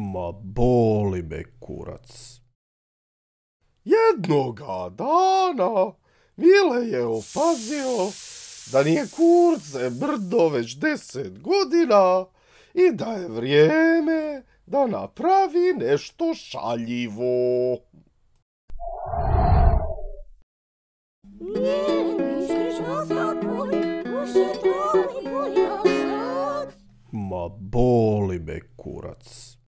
Ma boli me kurac. Jednoga dana Mile je opazio da nije Kurce brdo već 10 godina i da je vrijeme da napravi nešto šaljivo. Ma boli me kurac.